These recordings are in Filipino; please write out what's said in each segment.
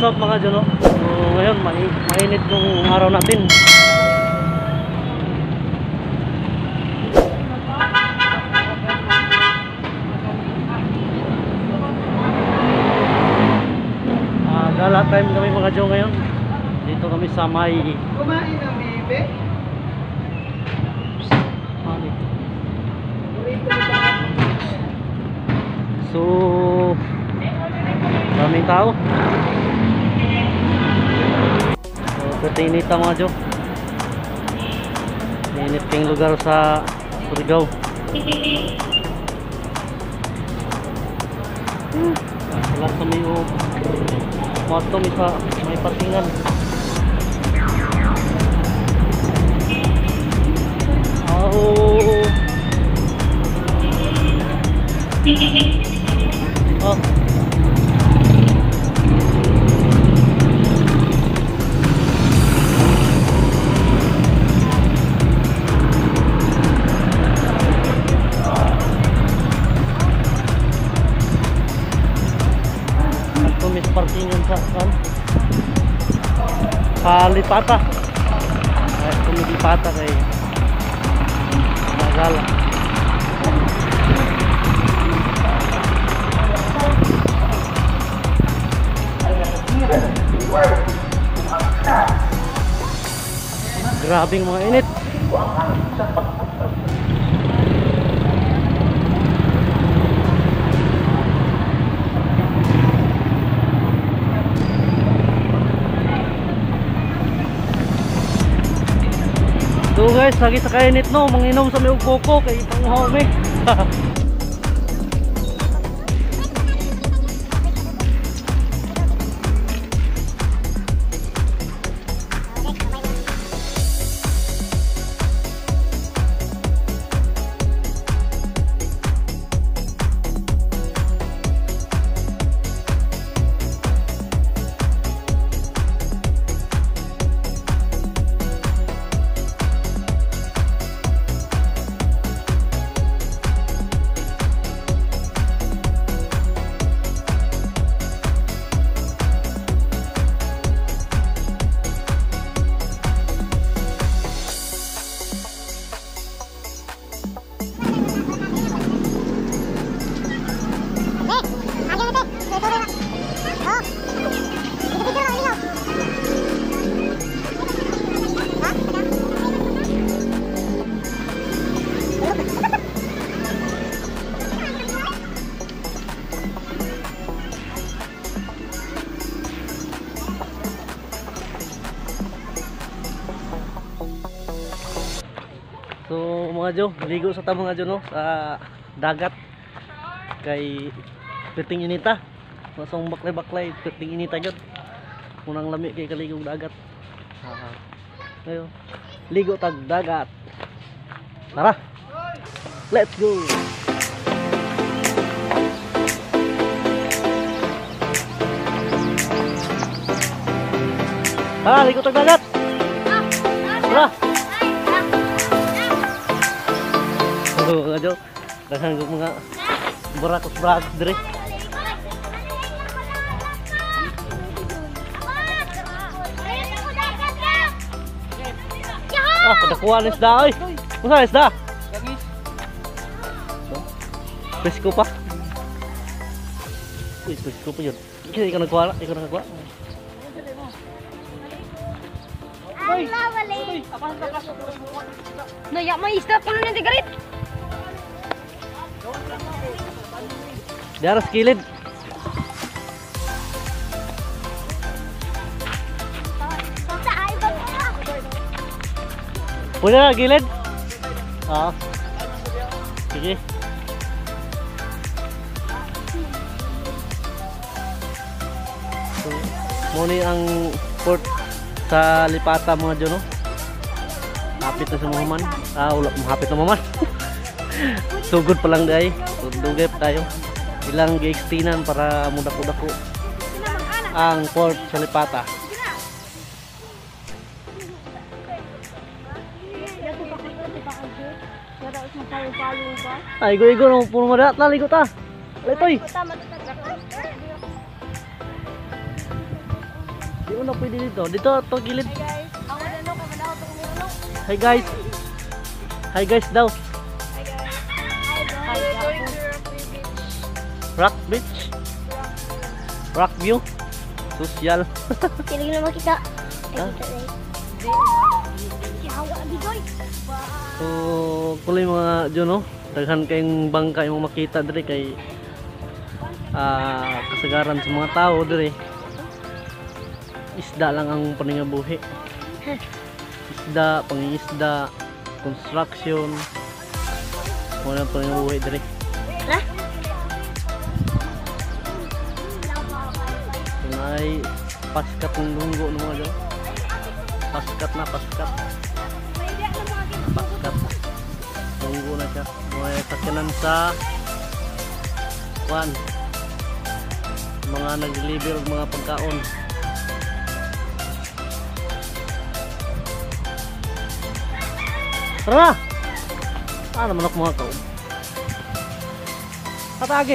what's up mga Juno? So ngayon mainit yung araw natin. Gala time kami mga Juno ngayon. Dito kami sa may kumain ng bibe. So daming tao. So katinita mga Jo. Init yung lugar sa Surigao. Wala sa may moto may patingan. Oh. Oh. Tumis parkingan sa Lipata. Ay, Lipata kay Nagala. Grabing mga init. So guys, lagi sa kainit no, manginom sa may ugpoko kay panghaw mi. So mga Jo, ligo sa ta mga Jo no, sa dagat kay piting inita. Masong baklay-baklay piting inita gyud. Munang lami kay kaligong dagat. Ayo. Ligo tag dagat. Tara. Let's go. Tara, ligo tag dagat. Tara. Mga Jo, daghan ko mga burakos dire. Ah, kadakuan isda oy. Unsa isda? Gagis. Presko pa. Uy, presko pa yun. Ikaw nagkuha, ikaw nagkuha. Ay, lawali. Naya may isda pa na tigarit. Di aras kilid. Pwede na gilid? Oo. Sige. So, muna ang port sa Lipata mga Jo no. Hapit na sa Maman. Wala mahapit na Maman. Sugod pa lang day. Dugay pa tayo. Ilang gi-extinan para mudako-dako ang port sa Lipata. Ay, igo-igo no, puro madat na, ligo ta. Alitoy. Di mo na pwede dito. Dito, to gilid. Ako na no, kamala ako itong meron. Hi guys. Hi guys daw. Hi guys. Rock Beach. Rock View. Social. Sila na makita. Ha? Yawa, bigoy. So, kuloy mga dyan, no? Daghan kayong bangka yung makita diri kay kasagaran sa mga tao diri. Isda lang ang paningabuhi. Isda, pangingisda, construction. Mga paningabuhi diri. Ha? Ay paskat ng lunggo ng mga dyan. Paskat na, paskat. Paskat. Lunggo na siya. May sakyanan sa kwan. Mga nag-deliver og mga pagkaon. Tara! Naman ako mga kaon. Patagi!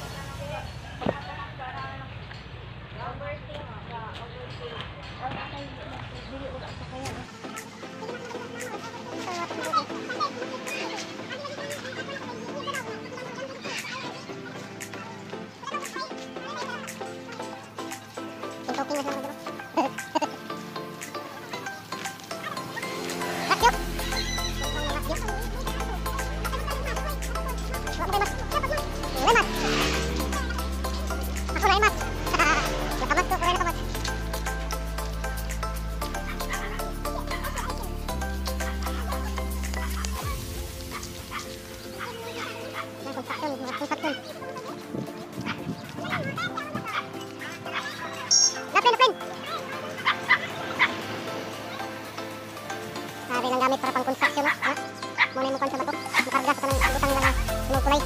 Sabi ng gamit para pang construction, no? Ha? Muna mo sa bato. Makarga sa kanang utang nila ng sunod kulay.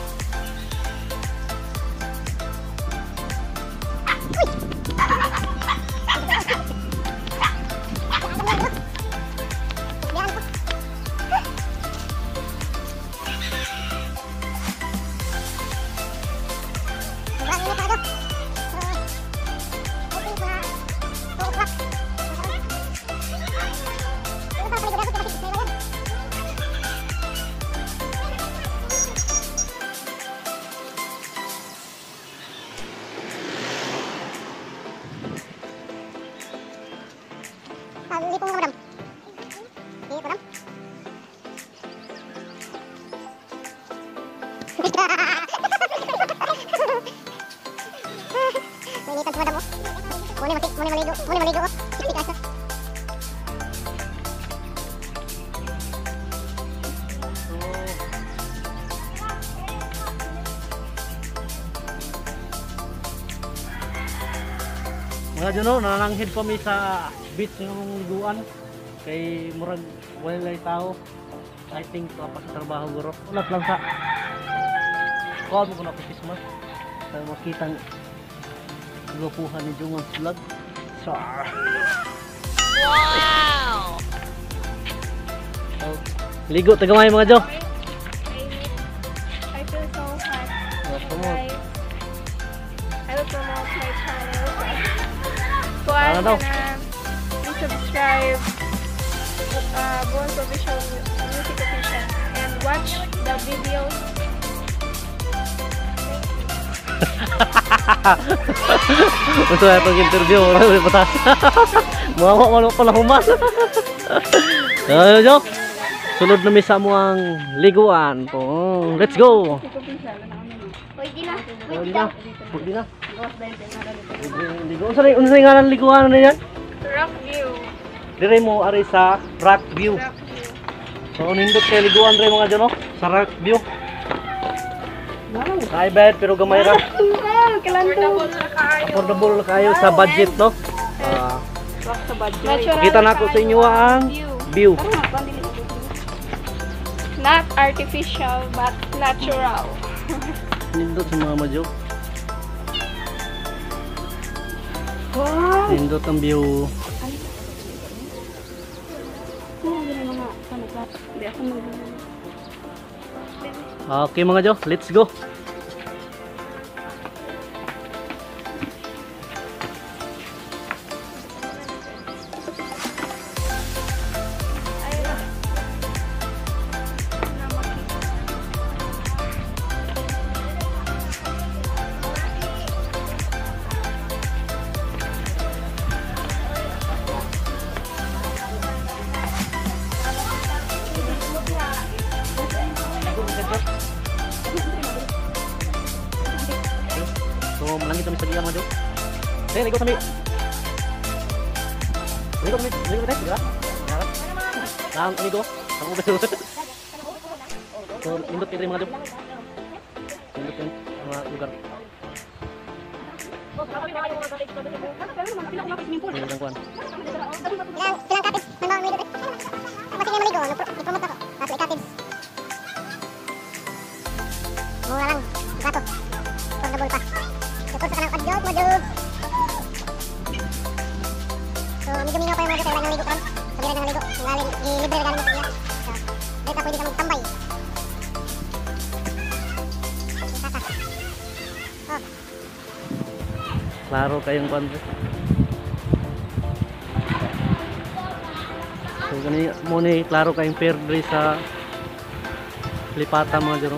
Hindi po madam. Hindi po madam. Mainitan si madam mo. Muna maligo ko. Hindi ka isa. Mga dyan, no? Nananghid kami sa beach ng liguan. Kay murag walay tao. I think pa sa trabaho guro. Ulat lang sa call mo ko na Christmas. Para makitang lupuhan ni Jungon vlog. Char. Wow! So, ligo tagamay mga Jo. I feel so hot. Promote. I will promote my channel. So Ano daw? please subscribe Bon Provincial Music Official and watch the videos. Gusto na itong interview. Mawa mo pala human. Ano Jo? Sunod na misa mo ang liguan. Oh, let's go! Pwede na. Pwede na. Pwede na. Unsa yung nga ng liguan na yan? Rock view. Dire mo ari sa Rock View. Rock view. So nindot kay liguan re mga dyan, no? Sa Rock View. Ay bad pero gamay ra. Affordable na kayo. Affordable kayo sa budget, no? Sa budget. Kita na ko sa inyo ang view. Not artificial but natural. Nindot sa mga madyo. Wow! Nindot ang view. Okay mga Jo, let's go. mga jo. Sige, ligo sa mi. Ligo sa mi. Ligo sa mi. Gara. Gara. Nang amigo. Ang ubeso. So, indot kayo mga jo. Indot yung mga lugar. Ini ang kuan. Bilang kapit, memang minum. Masih yang maligo, dipromote ako. Tapos kapit. Mura lang, gato. Affordable pa. Tapos sa kanang adjot, madjog. So, medyo minaw pa yung mga kailangan ng ligo kan. Sabi na ng ligo, galing, libre galing mo sa iya. So, dito pwede ka magtambay. Oh. Klaro kayong kuan. So gani mo ni klaro kayong fair diri sa Lipata mga jero.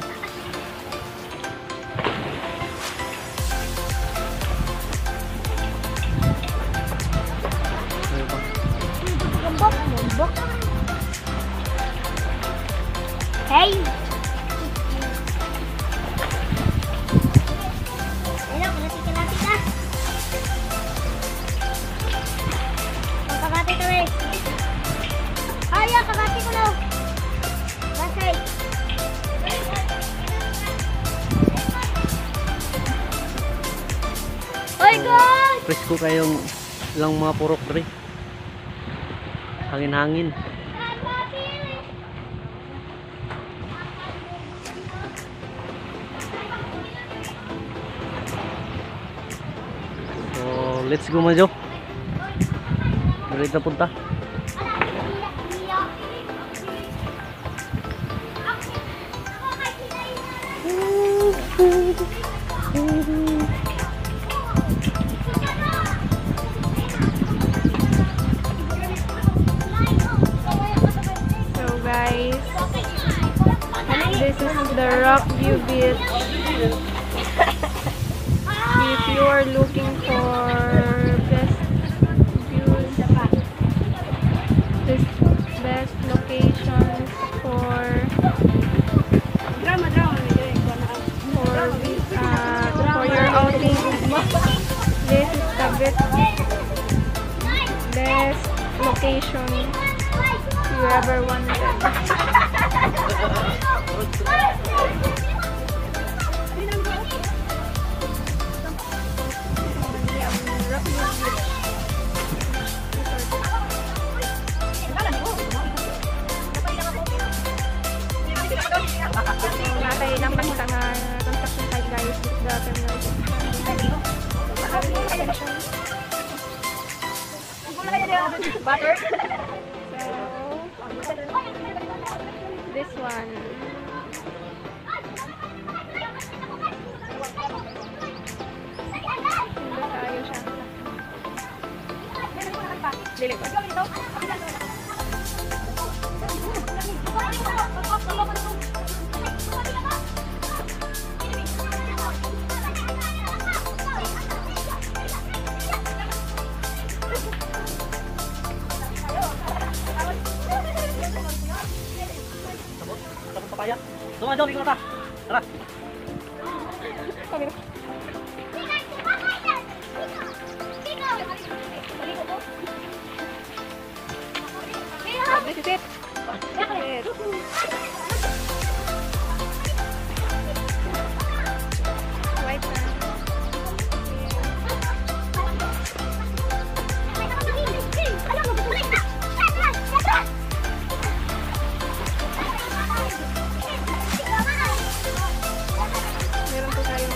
Lombok. Hey. Hello, palatik ka. Pagkabati kami. Ay, kabati ko na. Basay. Oh God! Presko kayong ilang mga purok diri. Hangin-hangin. So, let's go mga jo. Dito punta. So guys, this is the Rockview Beach. If you are looking for best views, best locations for your outing, this is the best location you ever wanted. Natay lang kasi sa construction site guys, the terminal. So, this one. Hindi tayo siya. Dili ko. Tapos papaya. Tuma jo, ligo na ta. Tara. This is it. White man. Meron po tayong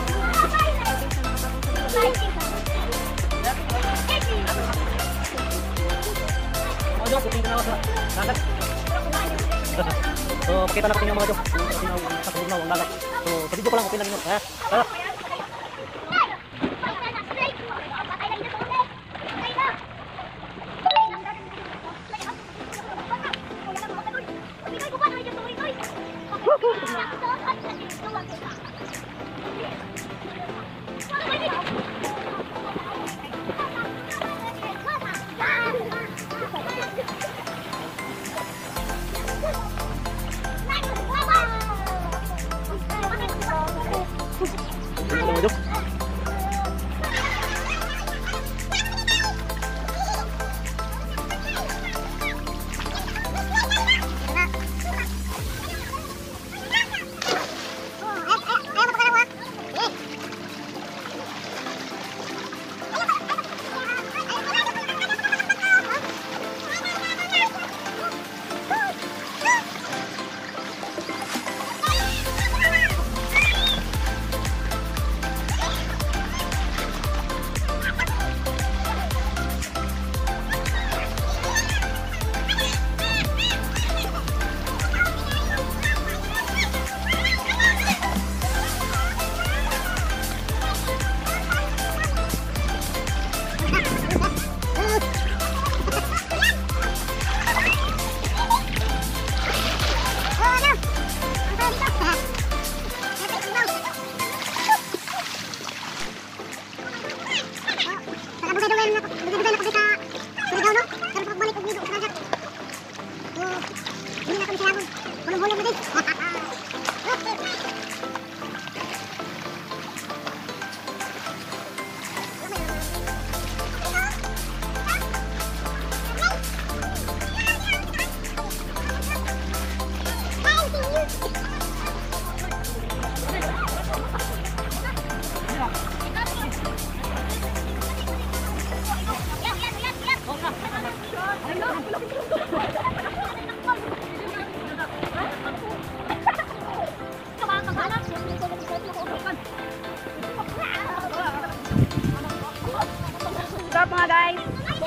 Mga jo, kuting tanaw sa dagat. So, pakita natin yung mga jo. Sa tugnaw ang dagat. So, sa video pa lang okay na ninyo. Ha? Tara. Wow! Stop mga guys.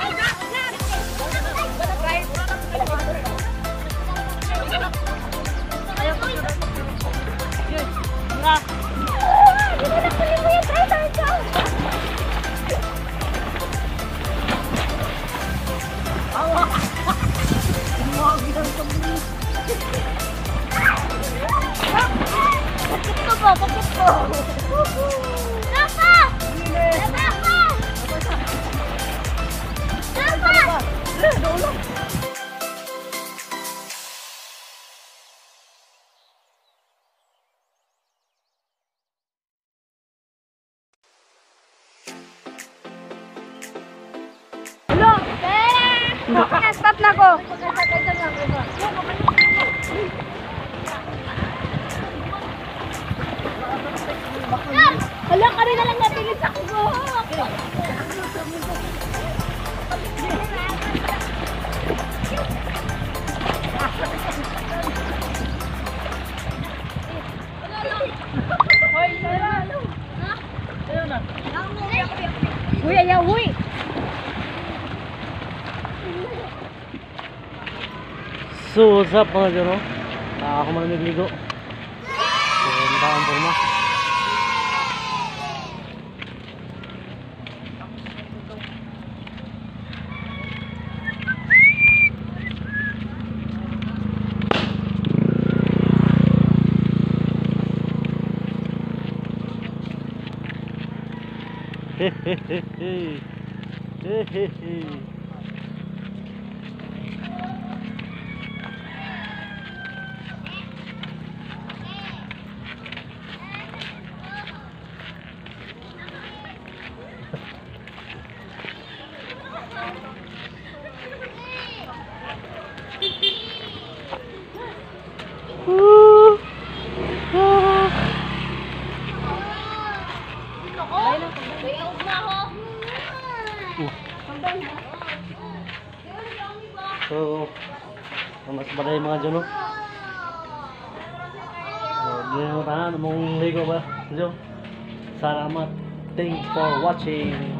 Stop na ko. Hala, kami na lang natin sa kubo. Huy, ayaw, huy. So, what's up mga dyan, no? Ako man nagligo. So, hindi ang forma. Hehehe. Hehehe. So, mas baday mga dyan, no? Hindi mo tahan, mong ligo ba? Dyan. Salamat. Thanks for watching.